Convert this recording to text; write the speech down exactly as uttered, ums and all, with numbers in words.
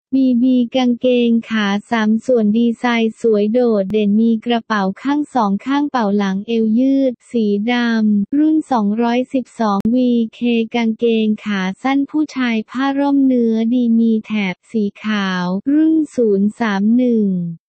บี บี กางเกงขาสามส่วนดีไซน์สวยโดดเด่นมีกระเป๋าข้างสองข้างเป๋าหลังเอวยืดสีดำรุ่นสองร้อยสิบสอง วี เค กางเกงขาสั้นผู้ชายผ้าร่มเนื้อดีมีแถบสีขาวรุ่นศูนย์สามหนึ่ง